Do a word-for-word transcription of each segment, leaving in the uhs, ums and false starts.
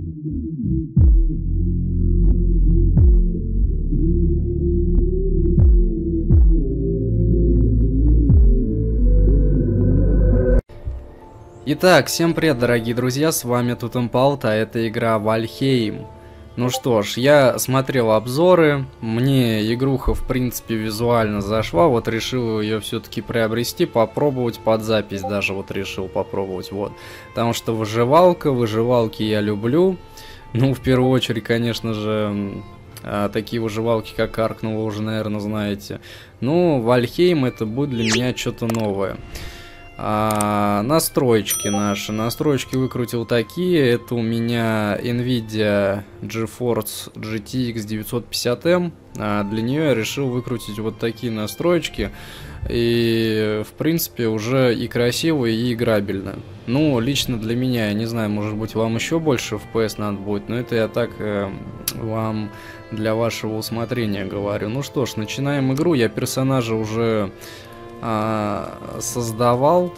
Итак, всем привет, дорогие друзья, с вами Тутенпалт, а это игра Вальхейм. Ну что ж, я смотрел обзоры, мне игруха в принципе визуально зашла, вот решил ее все-таки приобрести, попробовать под запись даже вот решил попробовать, вот. Потому что выживалка, выживалки я люблю, ну в первую очередь, конечно же, такие выживалки как Арк, ну вы уже, наверное, знаете. Ну, Вальхейм это будет для меня что-то новое. А, настроечки наши. Настроечки выкрутил такие. Это у меня NVIDIA GeForce джи ти экс девятьсот пятьдесят эм. А для нее я решил выкрутить вот такие настроечки. И, в принципе, уже и красиво, и играбельно. Ну, лично для меня, я не знаю, может быть, вам еще больше эф пи эс надо будет, но это я так э, вам для вашего усмотрения говорю. Ну что ж, начинаем игру. Я персонажа уже создавал,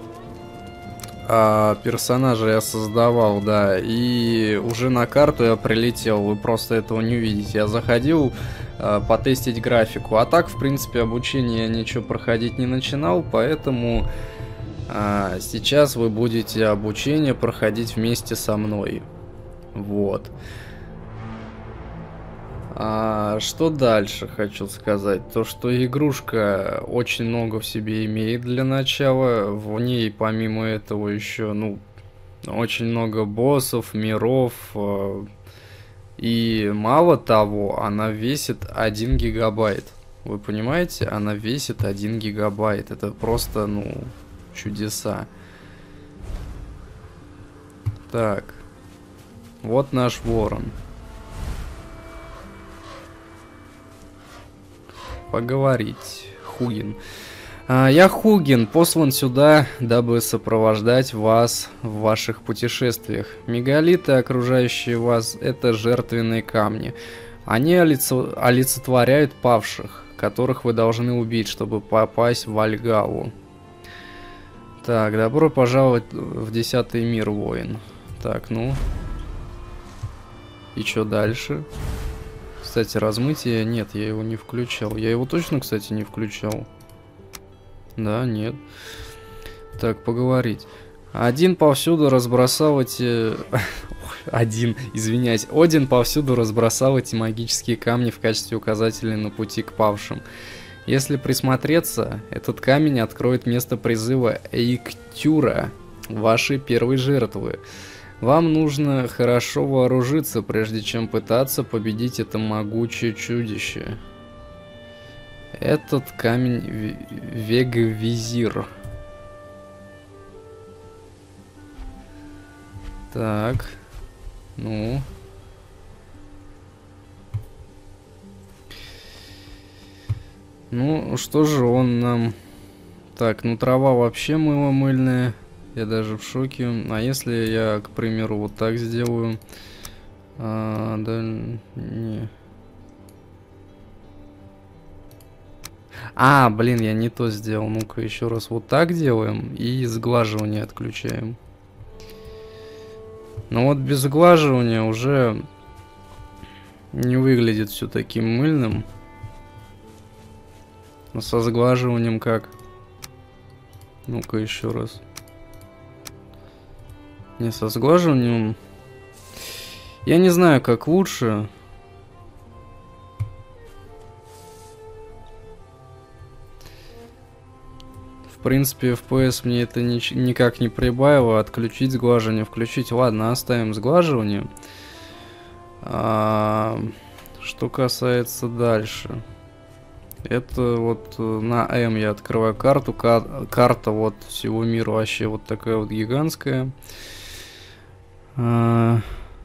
а, персонажа я создавал, да, и уже на карту я прилетел, вы просто этого не увидите. Я заходил а, потестить графику, а так, в принципе, обучение я ничего проходить не начинал, поэтому а, сейчас вы будете обучение проходить вместе со мной. Вот. А что дальше хочу сказать? То, что игрушка очень много в себе имеет для начала. В ней, помимо этого, еще, ну, очень много боссов, миров. И мало того, она весит один гигабайт. Вы понимаете? Она весит один гигабайт. Это просто, ну, чудеса. Так. Вот наш ворон. Поговорить. Хугин. А, я Хугин, послан сюда, дабы сопровождать вас в ваших путешествиях. Мегалиты, окружающие вас, это жертвенные камни. Они олицо... олицетворяют павших, которых вы должны убить, чтобы попасть в Вальгаллу. Так, добро пожаловать в десятый мир, воин. Так, ну. И что дальше? Кстати, размытие нет, я его не включал. Я его точно, кстати, не включал. Да, нет. Так, поговорить. Один повсюду разбросал эти... Один, извиняюсь. Один повсюду разбросал эти магические камни в качестве указателей на пути к павшим. Если присмотреться, этот камень откроет место призыва Эйктюра, вашей первой жертвы. Вам нужно хорошо вооружиться, прежде чем пытаться победить это могучее чудище. Этот камень Вега-Визир. Так. Ну. Ну, что же он нам... Так, ну трава вообще мыло мыльная. Я даже в шоке. А если я, к примеру, вот так сделаю? А, да, не. А, блин, я не то сделал. Ну-ка, еще раз вот так делаем и сглаживание отключаем. Но вот без сглаживания уже не выглядит все таким мыльным. Но со сглаживанием как? Ну-ка, еще раз. Не, со сглаживанием. Я не знаю, как лучше. В принципе, эф пи эс мне это ни никак не прибавило. Отключить сглаживание, включить. Ладно, оставим сглаживание. А, что касается дальше. Это вот на М я открываю карту. Кар карта вот всего мира вообще вот такая вот гигантская. А,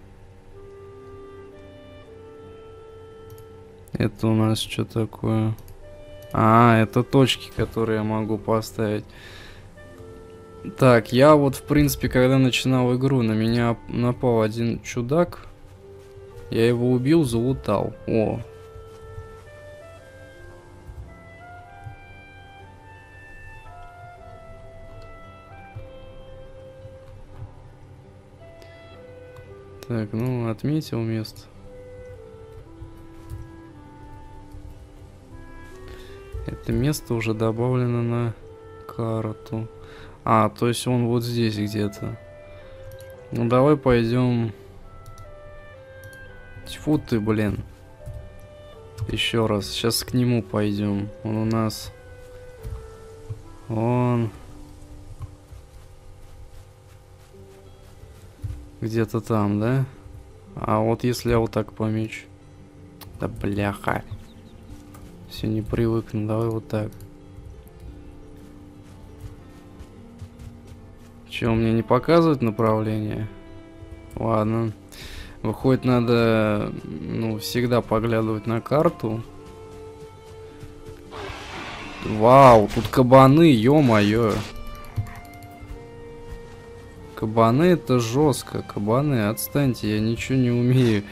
это у нас что такое? А, это точки, которые я могу поставить. Так, я вот, в принципе, когда начинал игру, на меня напал один чудак. Я его убил, залутал. О. Так, ну, отметил место. Это место уже добавлено на карту. А, то есть он вот здесь где-то. Ну, давай пойдем. Тьфу ты, блин. Еще раз. Сейчас к нему пойдем. Он у нас... Он... Где-то там, да? А вот если я вот так помечу. Да бляха. Все не привыкну. Давай вот так. Че, мне не показывает направление? Ладно. Выходит, надо, ну, всегда поглядывать на карту. Вау, тут кабаны, ё-моё. Кабаны это жестко. Кабаны, отстаньте, я ничего не умею.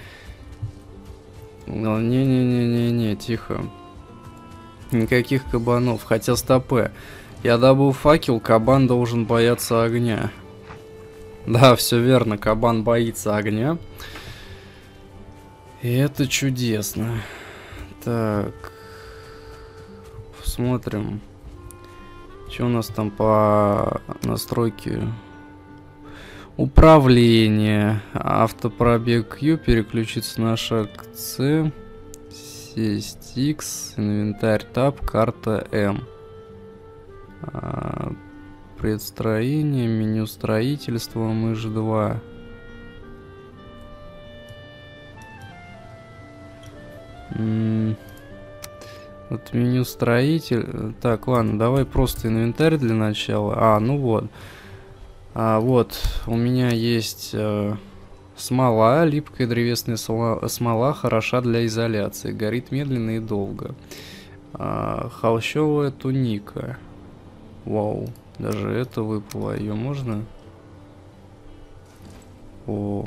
Не-не-не-не-не, тихо. Никаких кабанов. Хотя стопэ. Я добыл факел, кабан должен бояться огня. Да, все верно, кабан боится огня. И это чудесно. Так. Посмотрим. Что у нас там по настройке? Управление. Автопробег Q. Переключиться на шаг C. Сесть X. Инвентарь Tab. Карта M. А, предстроение. Меню строительства. Мышь два. М-м- вот меню строитель. Так, ладно, давай просто инвентарь для начала. А, ну вот. А, вот, у меня есть э, смола, липкая древесная смола, смола, хороша для изоляции, горит медленно и долго. А, холщовая туника. Вау, даже это выпало. Ее можно? О.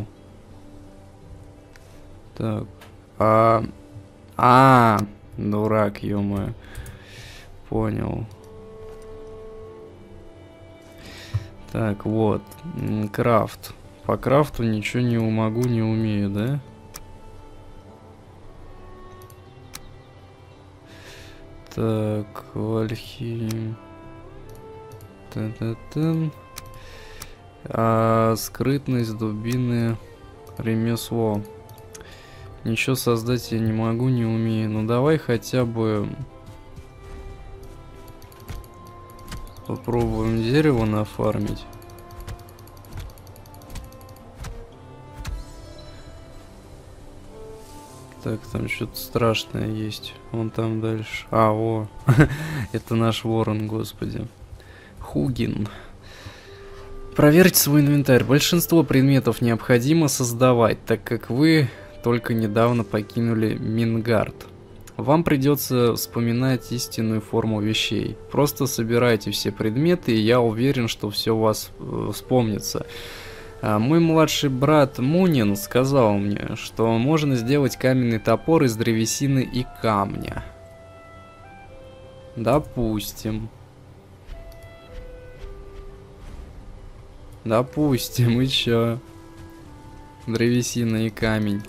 Так. А, а, дурак, ё-моё. Понял. Так, вот. Крафт. По крафту ничего не могу, не умею, да? Так, Вальхи. Та-та-та. А, скрытность, дубины, ремесло. Ничего создать я не могу, не умею. Ну давай хотя бы попробуем дерево нафармить. Так, там что-то страшное есть. Вон там дальше. А, о, это наш ворон, господи. Хугин. Проверьте свой инвентарь. Большинство предметов необходимо создавать, так как вы только недавно покинули Мингард. Вам придется вспоминать истинную форму вещей. Просто собирайте все предметы, и я уверен, что все у вас э, вспомнится. А мой младший брат Мунин сказал мне, что можно сделать каменный топор из древесины и камня. Допустим. Допустим, и чё? Древесина и камень.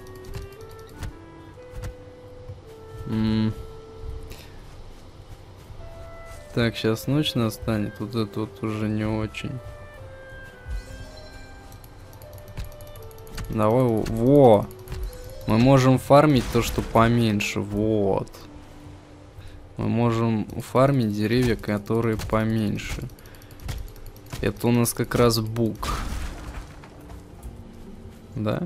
М-м. Так, сейчас ночь настанет. Вот это вот уже не очень. Давай, во! Мы можем фармить то, что поменьше. Вот. Мы можем фармить деревья, которые поменьше. Это у нас как раз бук. Да?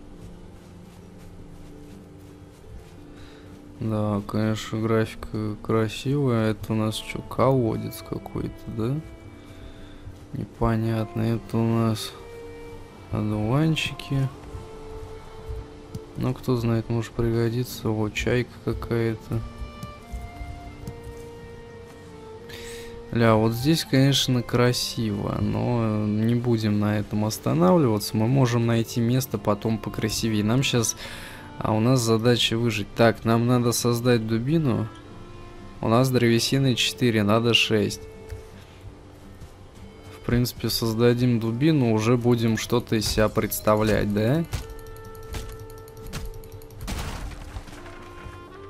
Да, конечно, графика красивая. Это у нас что, колодец какой-то, да? Непонятно. Это у нас одуванчики. Ну, кто знает, может пригодится. Вот, чайка какая-то. Ля, вот здесь, конечно, красиво, но не будем на этом останавливаться. Мы можем найти место потом покрасивее. Нам сейчас... А у нас задача выжить. Так, нам надо создать дубину. У нас древесины четыре, надо шесть. В принципе, создадим дубину, уже будем что-то из себя представлять, да?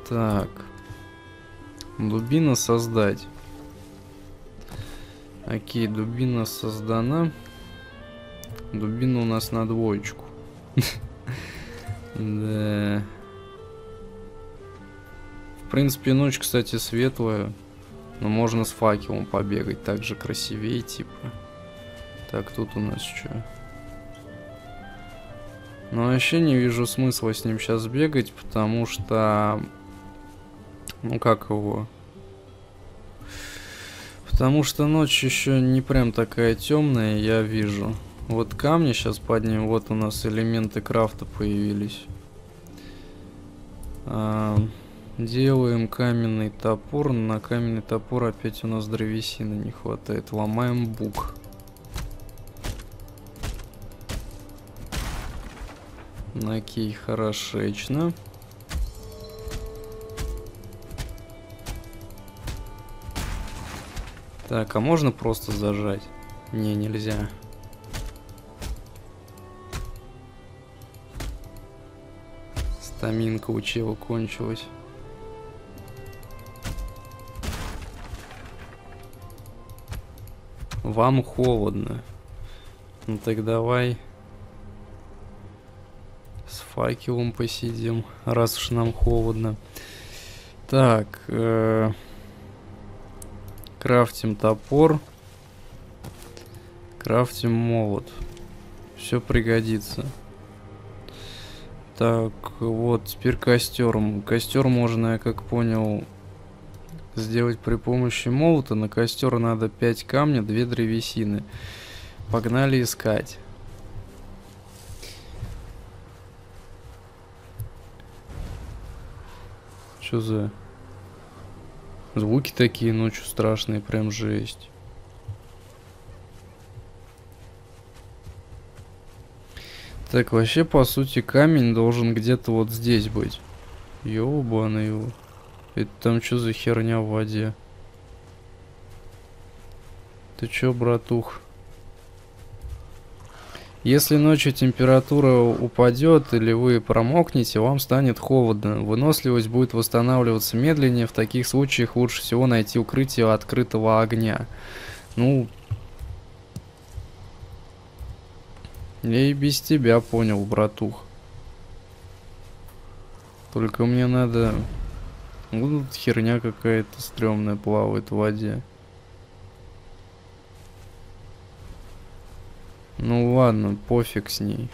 Так. Дубина создать. Окей, дубина создана. Дубина у нас на двоечку. Да. В принципе, ночь, кстати, светлая. Но можно с факелом побегать. Так же красивее, типа. Так, тут у нас что? Но вообще не вижу смысла с ним сейчас бегать, потому что... Ну, как его? Потому что ночь еще не прям такая темная, я вижу. Вот камни сейчас поднимем. Вот у нас элементы крафта появились. А, делаем каменный топор. На каменный топор опять у нас древесины не хватает. Ломаем бук. Окей, хорошечно. Так, а можно просто зажать? Не, нельзя. Стаминка у чела кончилась. Вам холодно. Ну так давай с факелом посидим, раз уж нам холодно. Так, э крафтим топор. Крафтим молот. Все пригодится. Так, вот, теперь костер. Костер можно, я как понял, сделать при помощи молота. На костер надо пять камня, две древесины. Погнали искать. Что за... Звуки такие ночью страшные, прям жесть. Так, вообще, по сути, камень должен где-то вот здесь быть. Ёбаный его. Это там что за херня в воде? Ты чё, братух? Если ночью температура упадет или вы промокнете, вам станет холодно. Выносливость будет восстанавливаться медленнее. В таких случаях лучше всего найти укрытие от открытого огня. Ну, я и без тебя понял, братух. Только мне надо... Ну, тут херня какая-то стрёмная плавает в воде. Ну ладно, пофиг с ней.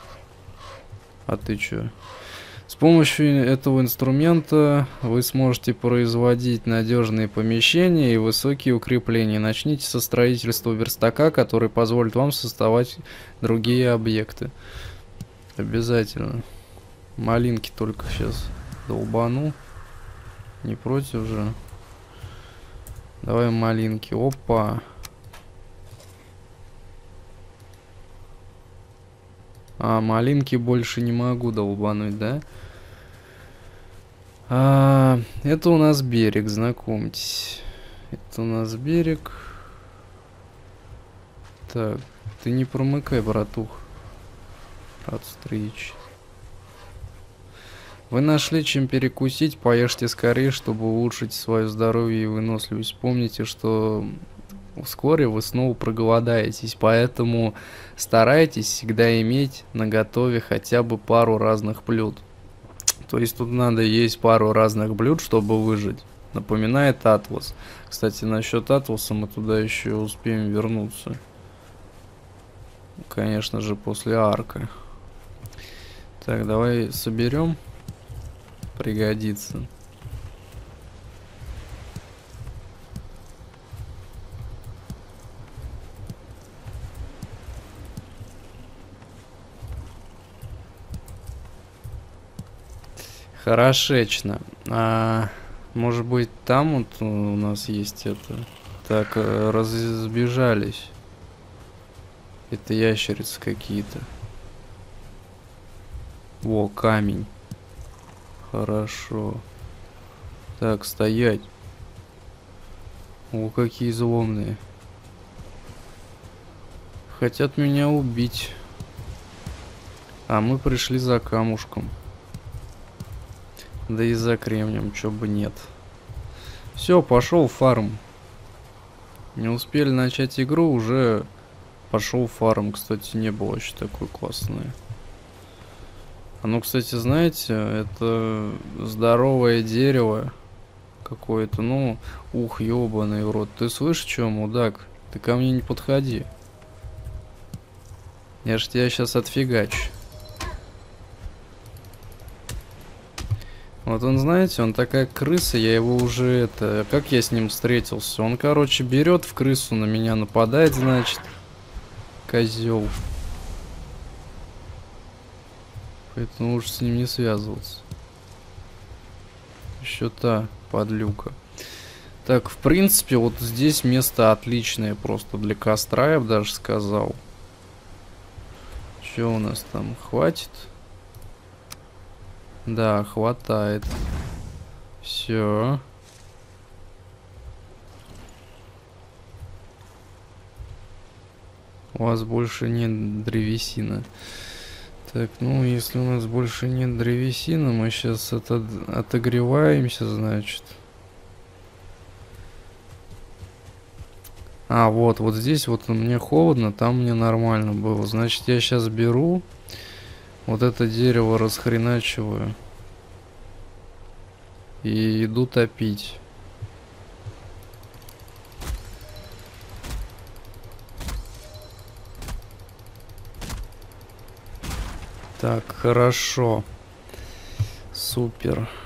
А ты чё? С помощью этого инструмента вы сможете производить надежные помещения и высокие укрепления. Начните со строительства верстака, который позволит вам создавать другие объекты. Обязательно. Малинки только сейчас долбану. Не против же? Давай малинки. Опа. А, малинки больше не могу долбануть, да? А, это у нас берег, знакомьтесь. Это у нас берег. Так, ты не промыкай, братух. Рад встрече. Вы нашли чем перекусить, поешьте скорее, чтобы улучшить свое здоровье и выносливость. Помните, что вскоре вы снова проголодаетесь, поэтому старайтесь всегда иметь наготове хотя бы пару разных блюд. То есть тут надо есть пару разных блюд, чтобы выжить. Напоминает Атлас. Кстати, насчет Атласа мы туда еще успеем вернуться. Конечно же, после арка. Так, давай соберем. Пригодится. Хорошечно. А, может быть, там вот у нас есть это. Так, разбежались. Это ящерицы какие-то. Во, камень. Хорошо. Так, стоять. О, какие зломные. Хотят меня убить. А мы пришли за камушком. Да и за кремнием, чё бы нет. Все, пошел фарм. Не успели начать игру, уже пошел фарм. Кстати, не было еще такой классное. Оно, кстати, знаете, это здоровое дерево какое-то. Ну, ух, ёбаный в рот. Ты слышишь, чё, мудак? Ты ко мне не подходи. Я ж тебя сейчас отфигачу. Вот он, знаете, он такая крыса, я его уже это... Как я с ним встретился? Он, короче, берет в крысу, на меня нападает, значит. Козел. Поэтому лучше с ним не связываться. Еще та подлюка. Так, в принципе, вот здесь место отличное просто для костра, я бы даже сказал. Что у нас там? Хватит? Да, хватает. Все. У вас больше нет древесины. Так, ну, если у нас больше нет древесины, мы сейчас это отогреваемся, значит. А, вот, вот здесь вот мне холодно, там мне нормально было. Значит, я сейчас беру вот это дерево, расхреначиваю. И иду топить. Так, хорошо. Супер.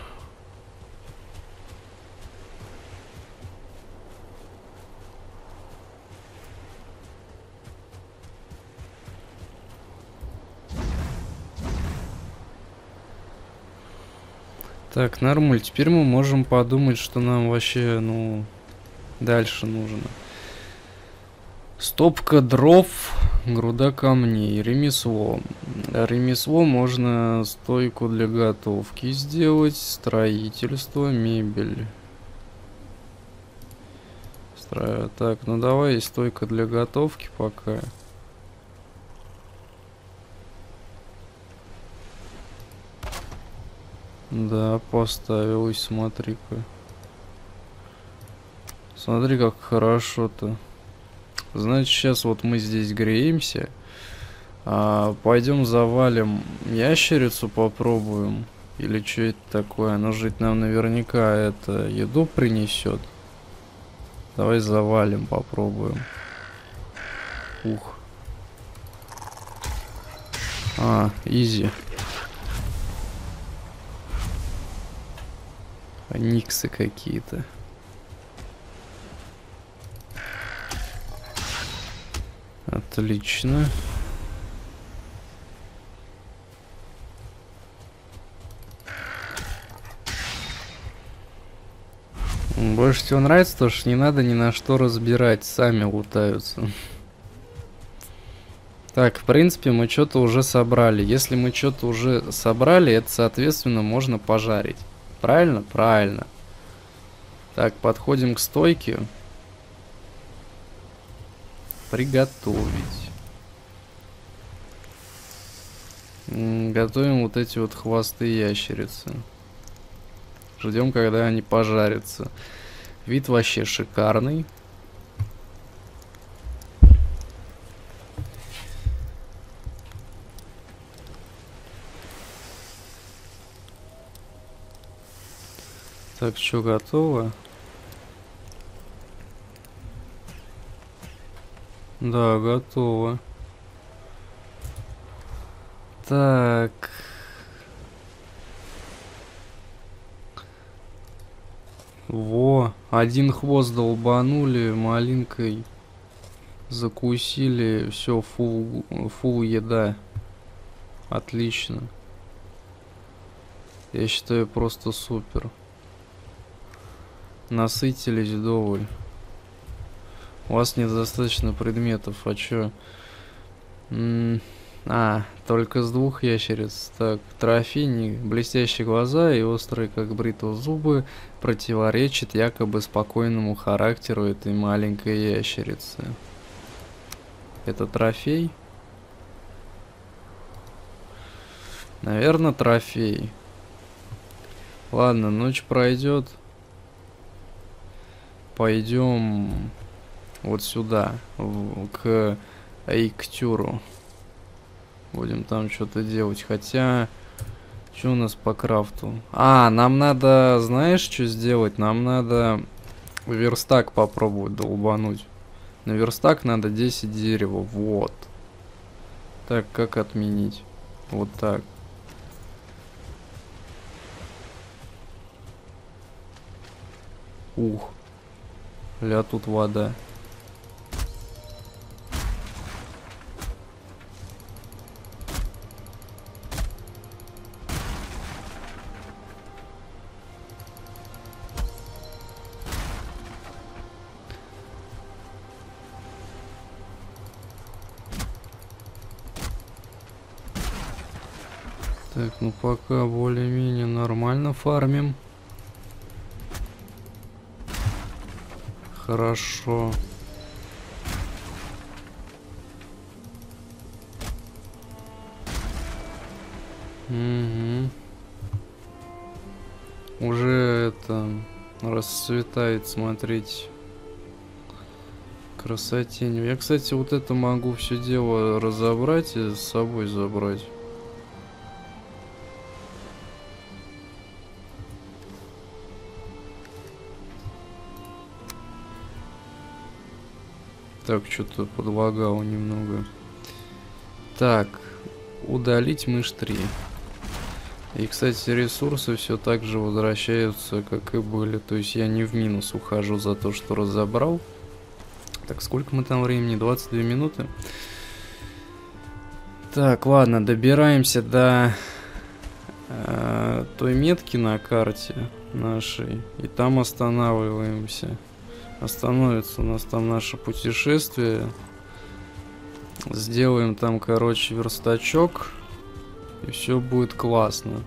Так, нормуль. Теперь мы можем подумать, что нам вообще, ну, дальше нужно. Стопка дров, груда камней, ремесло. Ремесло можно стойку для готовки сделать, строительство, мебель. Стро... Так, ну давай стойка для готовки пока. Да, поставилась, смотри-ка. Смотри, как хорошо-то. Значит, сейчас вот мы здесь греемся. А, пойдем завалим ящерицу, попробуем. Или что это такое? Оно жить нам наверняка это еду принесет. Давай завалим, попробуем. Ух. А, изи. Никсы какие-то. Отлично. Больше всего нравится то, что не надо ни на что разбирать, сами лутаются. Так, в принципе, мы что-то уже собрали. Если мы что-то уже собрали, это, соответственно, можно пожарить. Правильно? Правильно. Так, подходим к стойке. Приготовить. М-м, готовим вот эти вот хвосты ящерицы. Ждем, когда они пожарятся. Вид вообще шикарный. Так, что, готово? Да, готово. Так. Во, один хвост долбанули, малинкой закусили, все, фул, фул еда. Отлично. Я считаю, просто супер. Насытились вдоволь. У вас недостаточно предметов, а чё? М -м а, только с двух ящериц. Так, трофейник, блестящие глаза и острые, как бритва, зубы противоречит якобы спокойному характеру этой маленькой ящерицы. Это трофей? Наверное, трофей. Ладно, ночь пройдет. Пойдем вот сюда, в, к Эйктюру. Будем там что-то делать. Хотя, что у нас по крафту? А, нам надо, знаешь, что сделать? Нам надо верстак попробовать долбануть. На верстак надо десять дерева. Вот. Так, как отменить? Вот так. Ух. Ля, тут вода. Так, ну пока более-менее нормально фармим. Хорошо. Угу. Уже это расцветает, смотрите. Красотень. Я, кстати, вот это могу все дело разобрать и с собой забрать. Так, что-то подлагало немного. Так, удалить мышь три. И, кстати, ресурсы все так же возвращаются, как и были. То есть я не в минус ухожу за то, что разобрал. Так, сколько мы там времени? двадцать две минуты. Так, ладно, добираемся до э, той метки на карте нашей. И там останавливаемся. Остановится у нас там наше путешествие. Сделаем там, короче, верстачок. И все будет классно.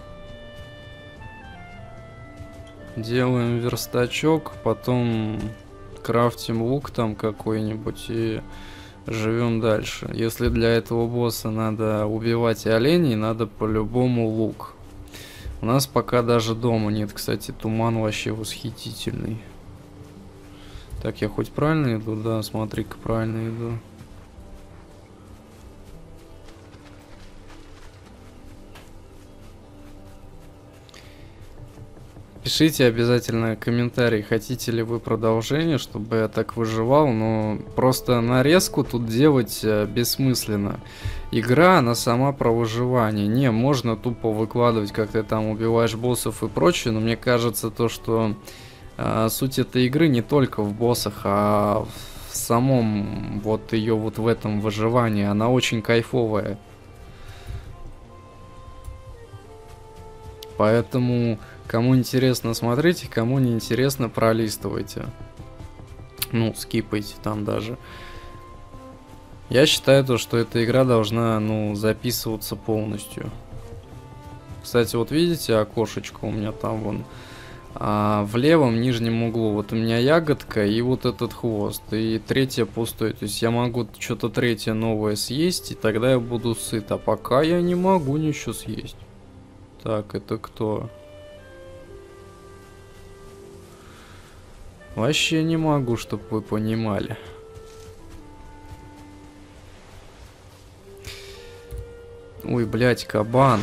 Делаем верстачок, потом крафтим лук там какой-нибудь и живем дальше. Если для этого босса надо убивать оленей, надо по-любому лук. У нас пока даже дома нет, кстати, туман вообще восхитительный. Так, я хоть правильно иду? Да, смотри-ка, правильно иду. Пишите обязательно комментарии, хотите ли вы продолжение, чтобы я так выживал, но просто нарезку тут делать э, бессмысленно. Игра, она сама про выживание. Не, можно тупо выкладывать, как ты там убиваешь боссов и прочее, но мне кажется то, что э, суть этой игры не только в боссах, а в самом вот ее вот в этом выживании. Она очень кайфовая. Поэтому... Кому интересно, смотрите, кому не интересно, пролистывайте. Ну, скипайте там даже. Я считаю то, что эта игра должна, ну, записываться полностью. Кстати, вот видите окошечко у меня там вон а, в левом нижнем углу. Вот у меня ягодка и вот этот хвост. И третье пустое. То есть я могу что-то третье новое съесть, и тогда я буду сыт. А пока я не могу ничего съесть. Так, это кто? Вообще не могу, чтобы вы понимали. Ой, блядь, кабан.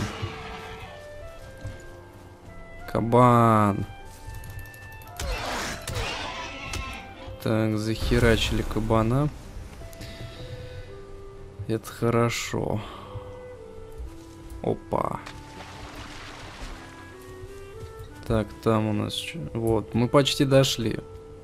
Кабан. Так, захерачили кабана. Это хорошо. Опа. Так, там у нас... Вот, мы почти дошли.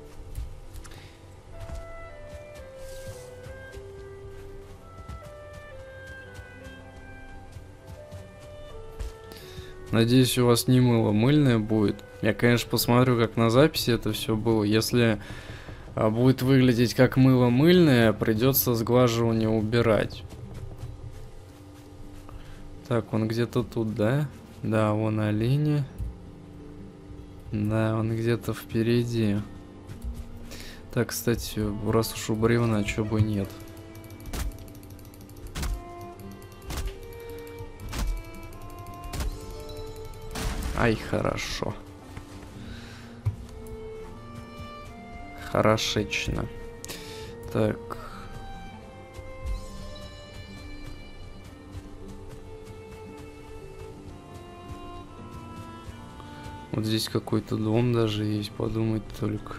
Надеюсь, у вас не мыло мыльное будет. Я, конечно, посмотрю, как на записи это все было. Если а, будет выглядеть как мыло мыльное, придется сглаживание убирать. Так, он где-то тут, да? Да, вон олени. Да, он где-то впереди. Так, кстати, раз уж у бревна, чё бы нет. Ай, хорошо. Хорошечно. Так. Вот здесь какой-то дом даже есть, подумать только.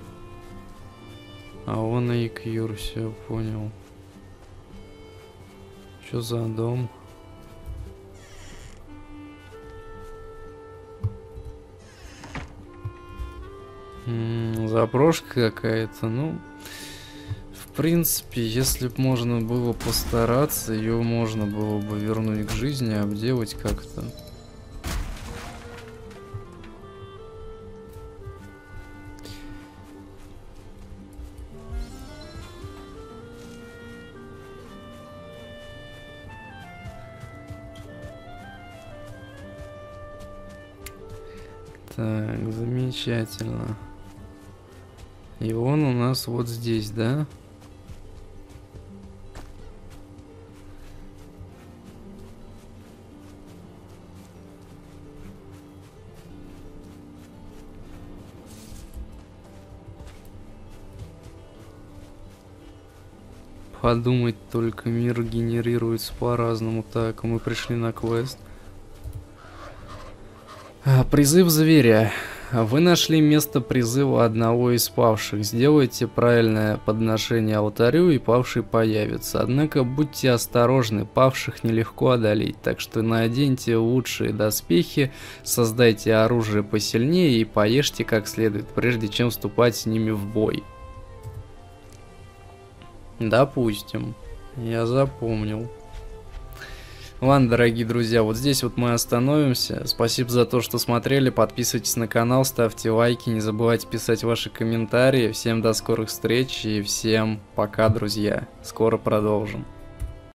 А он и Кьюр, все понял. Что за дом? М-м, заброшка какая-то, ну... В принципе, если бы можно было постараться, ее можно было бы вернуть к жизни, обделать как-то. Так, замечательно. И он у нас вот здесь, да? Подумать только, мир генерируется по-разному. Так, мы пришли на квест. А, призыв зверя. Вы нашли место призыва одного из павших. Сделайте правильное подношение алтарю, и павший появится. Однако будьте осторожны, павших нелегко одолеть, так что наденьте лучшие доспехи, создайте оружие посильнее и поешьте как следует, прежде чем вступать с ними в бой. Допустим. Я запомнил. Ладно, дорогие друзья, вот здесь вот мы остановимся. Спасибо за то, что смотрели. Подписывайтесь на канал, ставьте лайки, не забывайте писать ваши комментарии. Всем до скорых встреч и всем пока, друзья. Скоро продолжим.